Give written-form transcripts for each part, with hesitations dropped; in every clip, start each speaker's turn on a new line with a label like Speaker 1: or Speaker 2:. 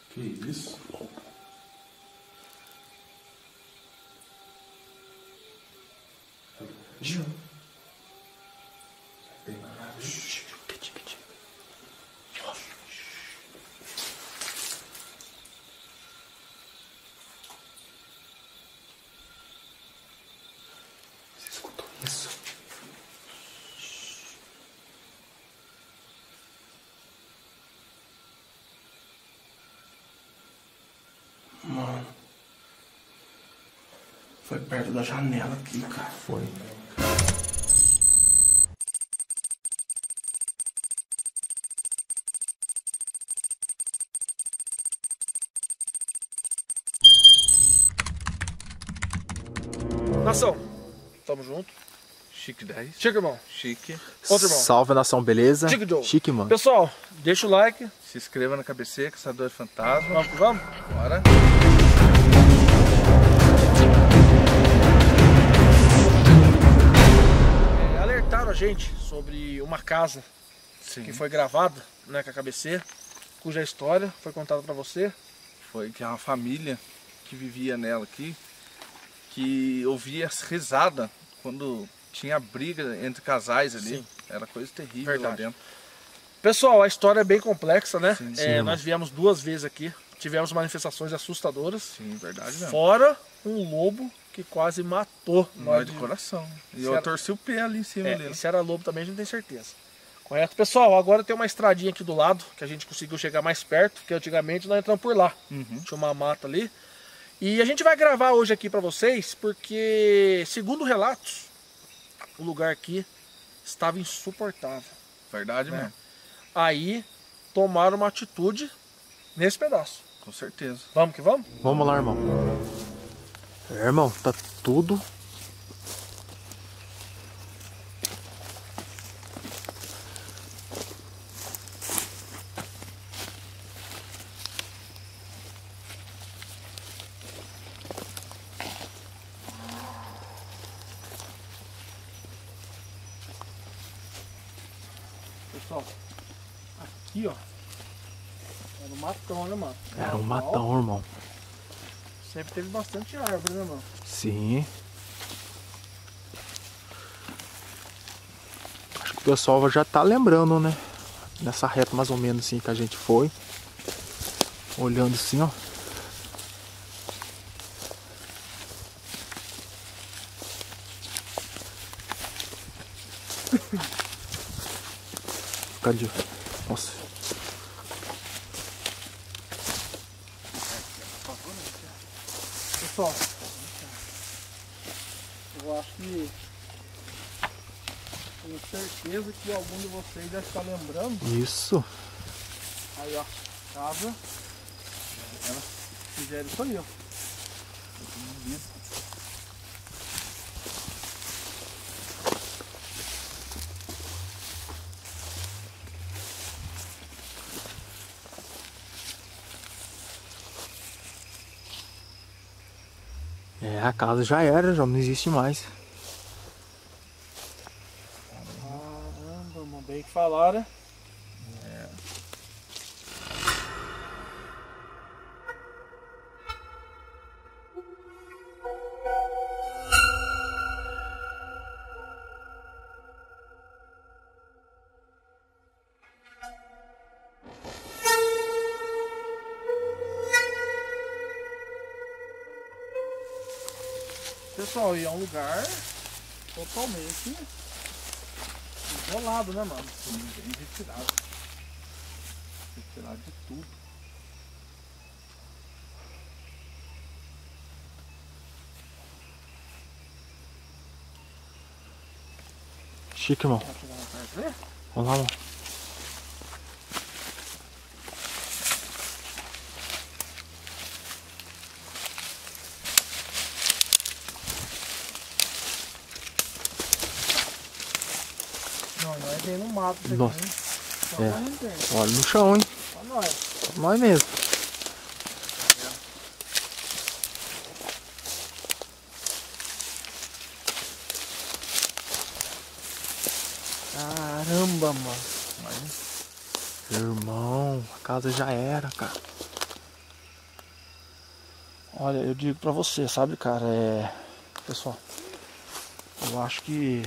Speaker 1: Que isso? Viu? Tem mais nada. Você escutou isso? Mano, foi perto da janela aqui, cara. Foi.
Speaker 2: Nação, tamo junto.
Speaker 3: Chique 10.
Speaker 2: Chique, irmão.
Speaker 3: Chique.
Speaker 2: Outro irmão.
Speaker 4: Salve, nação, beleza?
Speaker 2: Chique, Joe.
Speaker 4: Chique, mano.
Speaker 2: Pessoal, deixa o like.
Speaker 3: Se inscreva na KBC, Caçador Fantasma.
Speaker 2: Vamos que vamos?
Speaker 3: Bora.
Speaker 2: Alertaram a gente sobre uma casa
Speaker 3: Sim.
Speaker 2: que foi gravada, né, com a KBC, cuja história foi contada pra você.
Speaker 3: Foi que é uma família que vivia nela aqui, que ouvia risada quando tinha briga entre casais ali.
Speaker 2: Sim.
Speaker 3: Era coisa terrível lá
Speaker 2: Verdade.
Speaker 3: dentro.
Speaker 2: Pessoal, a história é bem complexa, né?
Speaker 3: Sim,
Speaker 4: sim,
Speaker 2: nós viemos 2 vezes aqui, tivemos manifestações assustadoras.
Speaker 3: Sim, verdade mesmo.
Speaker 2: Fora um lobo que quase matou
Speaker 3: Nós
Speaker 2: de-
Speaker 3: do coração. E
Speaker 2: Isso
Speaker 3: eu
Speaker 2: era-
Speaker 3: torci o pé ali em cima ali.
Speaker 2: É, e se era lobo também a gente tem certeza. Correto? Pessoal, agora tem uma estradinha aqui do lado, que a gente conseguiu chegar mais perto, porque antigamente nós entramos por lá.
Speaker 3: Uhum.
Speaker 2: Tinha uma mata ali. E a gente vai gravar hoje aqui pra vocês, porque, segundo relatos, o lugar aqui estava insuportável.
Speaker 3: Verdade
Speaker 2: né?
Speaker 3: mesmo.
Speaker 2: Aí, tomaram uma atitude nesse pedaço.
Speaker 3: Com certeza.
Speaker 2: Vamos que vamos?
Speaker 4: Vamos lá, irmão. É, irmão, tá tudo...
Speaker 2: Pessoal, aqui ó, era um matão, né, mano?
Speaker 4: Era um matão, irmão.
Speaker 2: Sempre teve bastante árvore, né, mano?
Speaker 4: Sim. Acho que o pessoal já tá lembrando, né? Nessa reta mais ou menos assim que a gente foi. Olhando assim, ó. Cadê? Nossa.
Speaker 2: Pessoal, eu acho que tenho certeza que algum de vocês deve estar lembrando.
Speaker 4: Isso.
Speaker 2: Aí ó, casa, elas fizeram isso ali ó.
Speaker 4: É, a casa já era, já não existe mais.
Speaker 2: Caramba, mano, bem que falaram. Pessoal, e é um lugar totalmente isolado, né, mano?
Speaker 3: Bem retirado. Retirado de tudo.
Speaker 4: Chique, irmão.
Speaker 2: Tá chegando perto, ver?
Speaker 4: Vamos lá, irmão.
Speaker 2: Não, nós vem no mato isso aqui,
Speaker 4: Nossa.
Speaker 2: hein? Só
Speaker 4: É.
Speaker 2: pra não ter.
Speaker 4: Olha no chão, hein?
Speaker 2: Pra nós.
Speaker 4: Nós mesmo. Caramba, mano. Irmão, a casa já era, cara.
Speaker 2: Olha, eu digo pra você, sabe, cara, pessoal, eu acho que...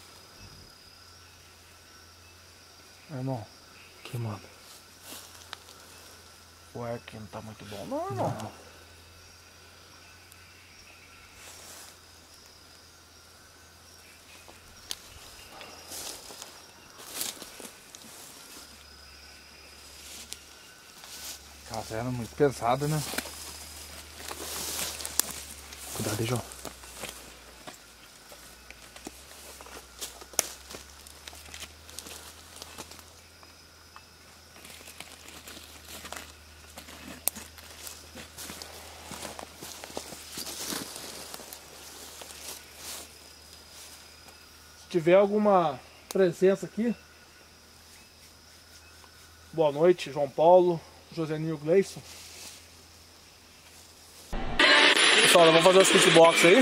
Speaker 2: Irmão,
Speaker 4: Que, mano?
Speaker 2: o ar aqui não tá muito bom, não, irmão.
Speaker 3: A casa era muito pesada, né?
Speaker 4: Cuidado aí, João.
Speaker 2: Se tiver alguma presença aqui, boa noite, João Paulo, Josenil Gleison. Pessoal, nós vamos fazer os kitbox aí.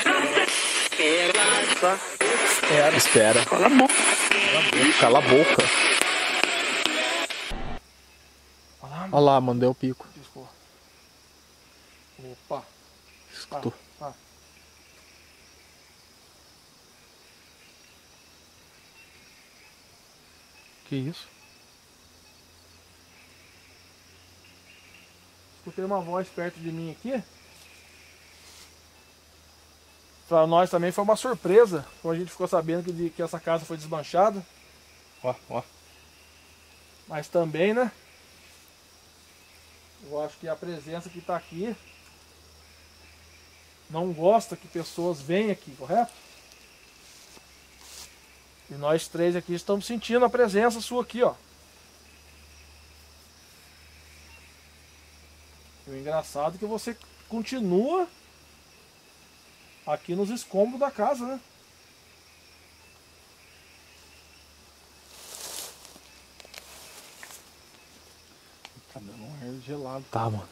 Speaker 4: Espera. Cala a boca. Cala a boca. Olha lá, mano, deu o pico.
Speaker 2: Desculpa. Opa.
Speaker 4: Escutou. Que isso?
Speaker 2: Escutei uma voz perto de mim aqui. Pra nós também foi uma surpresa quando a gente ficou sabendo que essa casa foi desmanchada.
Speaker 3: Ó.
Speaker 2: Mas também, né? Eu acho que a presença que tá aqui não gosta que pessoas venham aqui, correto? E nós três aqui estamos sentindo a presença sua aqui, ó. E o engraçado é que você continua aqui nos escombros da casa, né?
Speaker 3: Tá dando um ar gelado.
Speaker 4: Tá, mano.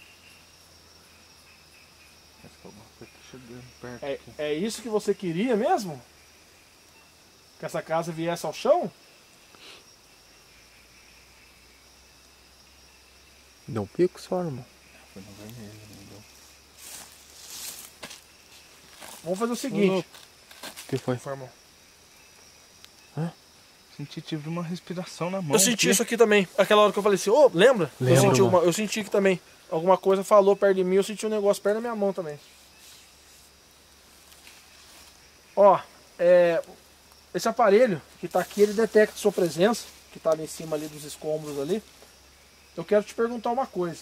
Speaker 3: Parece que alguma coisa tá chegando perto aqui.
Speaker 2: É isso que você queria mesmo? Que essa casa viesse ao chão?
Speaker 4: Deu um pico só, irmão.
Speaker 3: Foi no vermelho, não deu.
Speaker 2: Vamos fazer o seguinte.
Speaker 4: O que foi?
Speaker 2: Irmão.
Speaker 3: Tive uma respiração na mão.
Speaker 2: Eu senti isso aqui também. Aquela hora que eu falei assim, ô, lembra?
Speaker 4: Lembro,
Speaker 2: Eu senti aqui também. Alguma coisa falou perto de mim, eu senti um negócio perto da minha mão também. Ó, esse aparelho que tá aqui, ele detecta sua presença, que tá ali em cima ali dos escombros ali. Eu quero te perguntar uma coisa.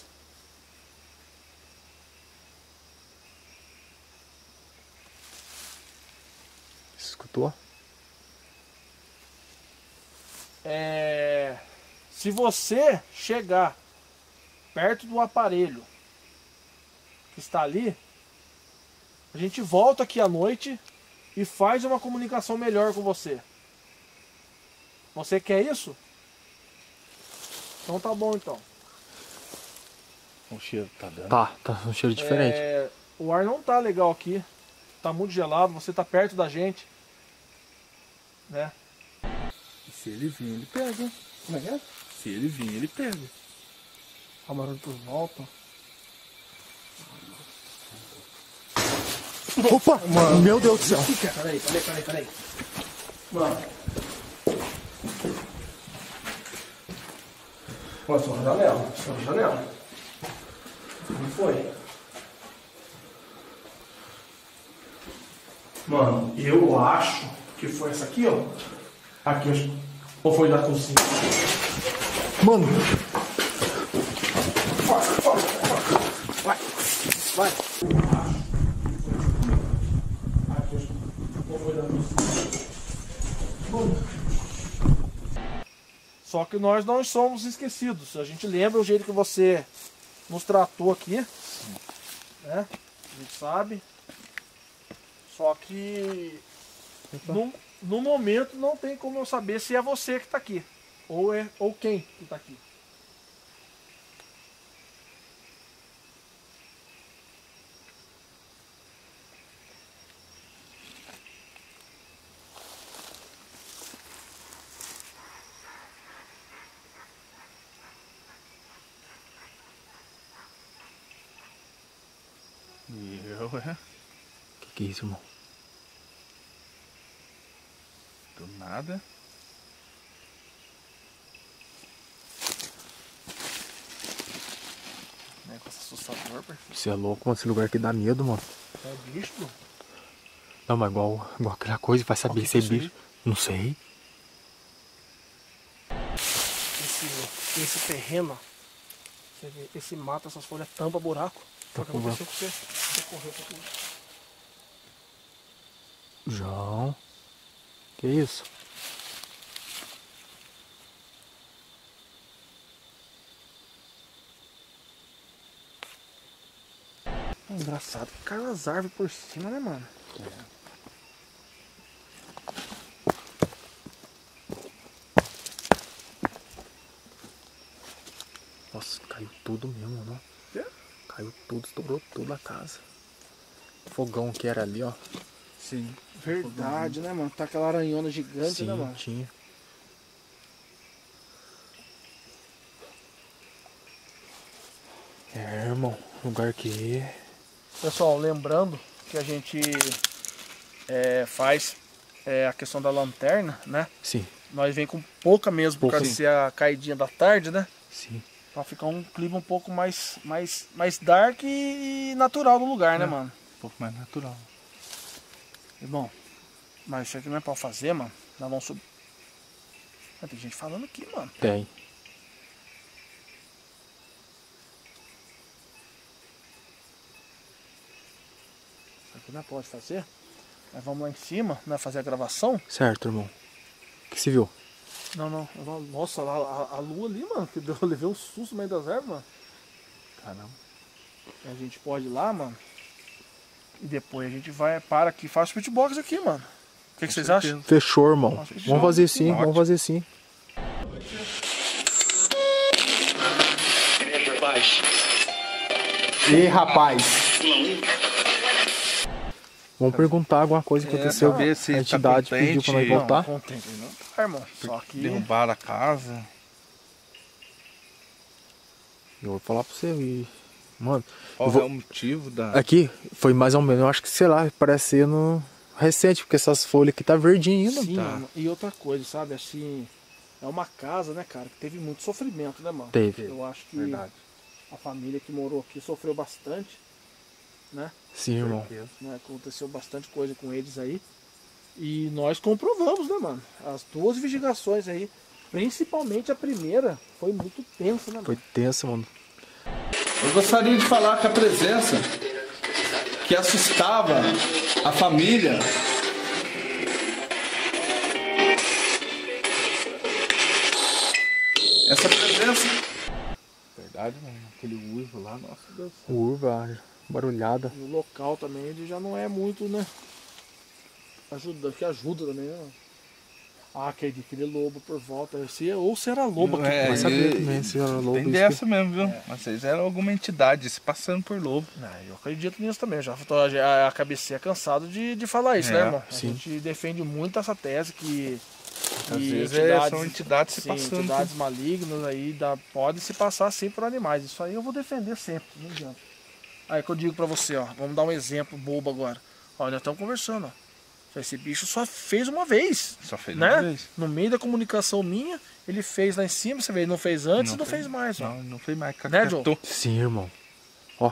Speaker 4: Escutou?
Speaker 2: Se você chegar perto do aparelho que está ali, a gente volta aqui à noite e faz uma comunicação melhor com você. Você quer isso? Então tá bom então.
Speaker 3: O cheiro tá dando.
Speaker 4: Tá um cheiro diferente.
Speaker 2: O ar não tá legal aqui. Tá muito gelado, você tá perto da gente. Né?
Speaker 3: E se ele vir, ele pega.
Speaker 2: Como é que é?
Speaker 3: Se ele vir, ele pega.
Speaker 2: A barulho por volta.
Speaker 4: Opa! Mano. Meu Deus do céu!
Speaker 2: Peraí. Mano. Pô, só uma janela. Não foi? Mano, eu acho que foi essa aqui, ó. Aqui, ou foi da cozinha?
Speaker 4: Mano!
Speaker 2: Vai. Aqui, ou foi da cozinha? Só que nós não somos esquecidos. A gente lembra o jeito que você nos tratou aqui. Né? A gente sabe. Só que no momento não tem como eu saber se é você que está aqui. Ou quem que está aqui.
Speaker 4: Que é isso, irmão?
Speaker 3: Do nada.
Speaker 2: Negócio assustador, perfeito.
Speaker 4: Você é louco, mano. Esse lugar aqui dá medo, mano.
Speaker 2: É bicho, bro.
Speaker 4: Não, mas igual aquela coisa, vai saber se é bicho. Não sei.
Speaker 2: Esse terreno, ó, você vê, esse mato, essas folhas tampa buraco. Foi o que aconteceu com você? Você correu pra tudo.
Speaker 4: João. Que isso?
Speaker 2: Engraçado que caiu as árvores por cima, né, mano?
Speaker 4: Nossa, caiu tudo mesmo, mano. Caiu tudo, estourou tudo a casa. O fogão que era ali, ó.
Speaker 3: Sim.
Speaker 2: Verdade, né, mano? Tá aquela aranhona gigante,
Speaker 4: Sim,
Speaker 2: né, mano?
Speaker 4: tinha. É, irmão, lugar que...
Speaker 2: Pessoal, lembrando que a gente faz a questão da lanterna, né?
Speaker 4: Sim,
Speaker 2: Nós vem com pouca mesmo, por
Speaker 4: Pouca.
Speaker 2: causa de ser a caidinha da tarde, né?
Speaker 4: sim.
Speaker 2: Pra ficar um clima um pouco mais dark e natural no lugar, né, mano?
Speaker 3: Um pouco mais natural.
Speaker 2: Irmão, mas isso aqui não é pra fazer, mano. Nós vamos subir. Ah, tem gente falando aqui, mano.
Speaker 4: Tem.
Speaker 2: Isso aqui não pode fazer. Nós vamos lá em cima, né, fazer a gravação.
Speaker 4: Certo, irmão. O que se viu?
Speaker 2: Não. Nossa, a lua ali, mano. Que eu levei um susto no meio das árvores, mano.
Speaker 3: Caramba.
Speaker 2: A gente pode ir lá, mano. E depois a gente vai, para aqui e faz o pitbox aqui, mano. O que vocês acham?
Speaker 4: Fechou, irmão.
Speaker 2: Nossa, que
Speaker 4: Vamos fazer
Speaker 2: show.
Speaker 4: sim, vamos fazer sim. E rapaz. Vamos perguntar alguma coisa que aconteceu.
Speaker 3: pra ver se
Speaker 4: A
Speaker 3: tá
Speaker 4: entidade pediu pra nós
Speaker 3: contente.
Speaker 4: voltar.
Speaker 2: Contente, não tá, irmão. Só que...
Speaker 3: Derrubaram a casa.
Speaker 4: Eu vou falar pra você. Mano,
Speaker 3: Qual
Speaker 4: eu vou-
Speaker 3: é o motivo da...
Speaker 4: aqui foi mais ou menos, eu acho que, sei lá, parece ser no recente, porque essas folhas aqui tá verdinho ainda.
Speaker 2: Sim,
Speaker 3: Tá.
Speaker 2: mano. E outra coisa, sabe, assim, é uma casa, né, cara, que teve muito sofrimento, né, mano?
Speaker 4: Teve.
Speaker 2: Eu acho que
Speaker 3: Verdade.
Speaker 2: a família que morou aqui sofreu bastante, né?
Speaker 4: Sim, irmão.
Speaker 2: Né? Aconteceu bastante coisa com eles aí. E nós comprovamos, né, mano? As duas investigações aí, principalmente a primeira, foi muito tensa, né, mano?
Speaker 4: Foi tenso, mano.
Speaker 3: Eu gostaria de falar que a presença que assustava a família essa presença. Verdade, mano. Aquele uivo lá, nossa Deus.
Speaker 4: Urva, barulhada.
Speaker 2: No local também ele já não é muito, né? Que ajuda também, né? Ah, aquele lobo por volta. Ou se era lobo aqui.
Speaker 3: É,
Speaker 4: Vai
Speaker 3: e-
Speaker 4: saber também se era lobo.
Speaker 3: Tem
Speaker 4: isso
Speaker 3: dessa mesmo, viu? Mas vocês eram alguma entidade se passando por lobo.
Speaker 2: Eu acredito nisso também. A cabeceira é cansado de falar isso, né, irmão? A
Speaker 4: sim.
Speaker 2: gente defende muito essa tese que
Speaker 3: Às
Speaker 2: e
Speaker 3: vezes são entidades se
Speaker 2: sim,
Speaker 3: passando.
Speaker 2: entidades malignas aí podem se passar sim por animais. Isso aí eu vou defender sempre, não adianta. Aí que eu digo pra você, ó, vamos dar um exemplo bobo agora. Ó, nós estamos conversando, ó. Esse bicho só fez uma vez,
Speaker 3: Só fez
Speaker 2: né?
Speaker 3: uma vez.
Speaker 2: No meio da comunicação minha, ele fez lá em cima, você vê, ele não fez antes e não fez mais, ó.
Speaker 3: Não fez mais.
Speaker 2: Né, Joe?
Speaker 3: Catou.
Speaker 4: Sim, irmão. Ó.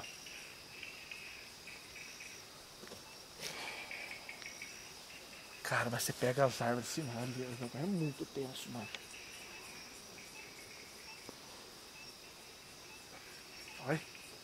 Speaker 2: Cara, mas você pega as árvores assim, mano, é muito tenso, mano. Olha.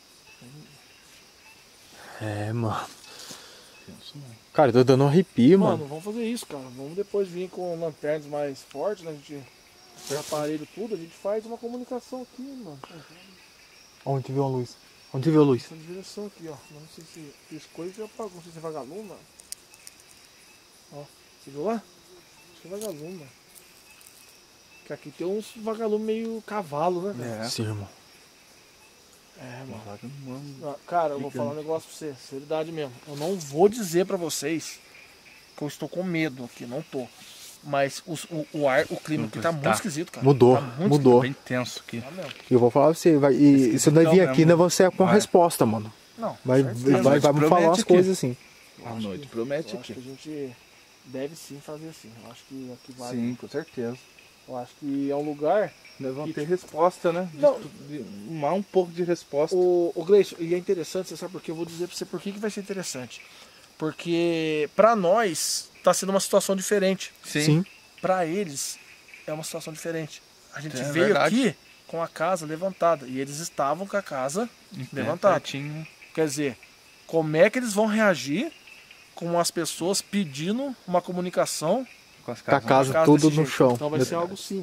Speaker 4: É, mano. Cara, eu tô dando um arrepio,
Speaker 2: Mano,
Speaker 4: mano.
Speaker 2: vamos fazer isso, cara. Vamos depois vir com lanternas mais fortes, né? A gente aparelho tudo, a gente faz uma comunicação aqui, mano.
Speaker 4: Onde viu a luz? Onde viu a luz?
Speaker 2: Essa direção aqui, ó. Não sei se piscou e já apagou. Não sei se é vagalume, mano. Ó, você viu lá? Acho que é vagalume, mano. Que aqui tem uns vagalume meio cavalo, né, velho?
Speaker 3: É.
Speaker 4: Sim, irmão.
Speaker 2: É, mano.
Speaker 3: Mano.
Speaker 2: Ah, cara, eu vou falar um negócio pra você, seriedade mesmo. Eu não vou dizer pra vocês que eu estou com medo aqui, não tô. Mas o clima aqui tá muito
Speaker 3: Tá.
Speaker 2: esquisito, cara.
Speaker 4: Mudou,
Speaker 2: Tá muito
Speaker 4: mudou.
Speaker 3: Bem tenso aqui.
Speaker 2: esquisito, tá mesmo.
Speaker 4: Eu vou falar pra você, vai, e se nós vir aqui,
Speaker 3: mesmo.
Speaker 4: né, você é com a
Speaker 3: Vai.
Speaker 4: resposta, mano.
Speaker 2: Não,
Speaker 4: Vai
Speaker 2: certeza.
Speaker 4: falar
Speaker 3: promete
Speaker 4: umas
Speaker 3: aqui.
Speaker 4: coisas assim.
Speaker 3: A noite promete
Speaker 2: Eu acho que
Speaker 3: aqui.
Speaker 2: a gente deve sim fazer assim. Eu acho que aqui vale.
Speaker 3: Sim, com certeza.
Speaker 2: Eu acho que é um lugar.
Speaker 3: Nós vamos ter resposta, né?
Speaker 2: Não.
Speaker 3: Um pouco de resposta.
Speaker 2: O Gleison, e é interessante, você sabe por quê? Eu vou dizer pra você por que vai ser interessante. Porque pra nós tá sendo uma situação diferente.
Speaker 4: Sim.
Speaker 2: Pra eles é uma situação diferente. A gente
Speaker 3: É
Speaker 2: veio
Speaker 3: verdade.
Speaker 2: aqui com a casa levantada e eles estavam com a casa levantada.
Speaker 3: Pertinho.
Speaker 2: Quer dizer, como é que eles vão reagir com as pessoas pedindo uma comunicação
Speaker 3: Com as
Speaker 4: Com a
Speaker 3: casas.
Speaker 4: casa tudo
Speaker 2: desse
Speaker 4: no
Speaker 2: jeito?
Speaker 4: chão.
Speaker 2: Então vai ser algo sim.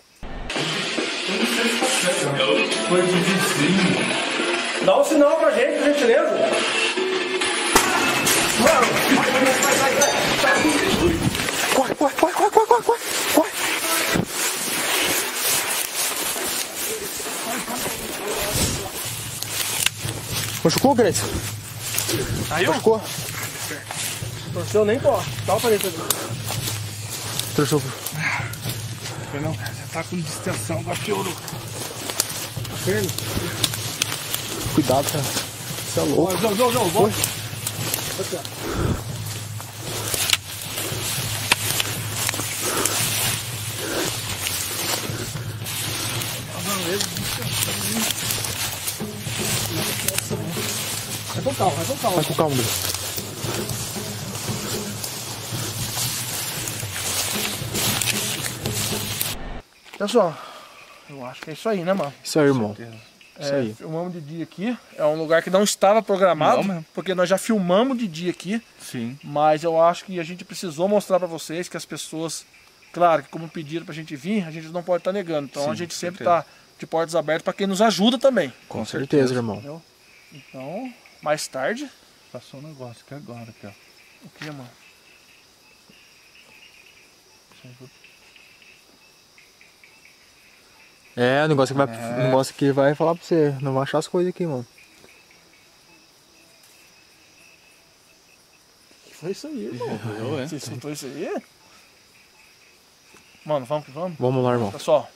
Speaker 1: Foi de vizinho.
Speaker 2: Dá um sinal pra gente, por gentileza.
Speaker 4: Corre, corre, corre, corre, corre, corre, corre, corre. Machucou, Grace?
Speaker 2: Saiu?
Speaker 4: Machucou?
Speaker 2: Torceu nem corre. Dá uma paleta ali.
Speaker 4: Torceu.
Speaker 1: Não, você tá com distensão, agora piorou.
Speaker 4: Cuidado, cara. Você é louco.
Speaker 2: João, volta. Aqui, ó. Vai com calma, vai com calma.
Speaker 4: Vai com calma, Grace.
Speaker 2: Pessoal, eu acho que é isso aí, né, mano?
Speaker 4: Isso aí, irmão. Isso aí.
Speaker 2: Filmamos de dia aqui. É um lugar que não estava programado,
Speaker 3: Não mesmo.
Speaker 2: porque nós já filmamos de dia aqui.
Speaker 3: Sim.
Speaker 2: Mas eu acho que a gente precisou mostrar pra vocês que as pessoas, claro, que como pediram pra gente vir, a gente não pode estar negando. Então
Speaker 3: Sim,
Speaker 2: a gente
Speaker 3: com
Speaker 2: sempre
Speaker 3: certeza.
Speaker 2: tá de portas abertas pra quem nos ajuda também.
Speaker 4: Com certeza, irmão.
Speaker 2: Entendeu? Então, mais tarde.
Speaker 3: Passou um negócio aqui agora, aqui, ó.
Speaker 2: O que, mano?
Speaker 4: É, o negócio que vai falar pra você. Não vai achar as coisas aqui, mano.
Speaker 2: O que foi isso aí, irmão?
Speaker 3: Eu, é.
Speaker 2: Você escutou isso aí? Mano, vamos que vamos?
Speaker 4: Vamos lá, irmão.
Speaker 2: Pessoal,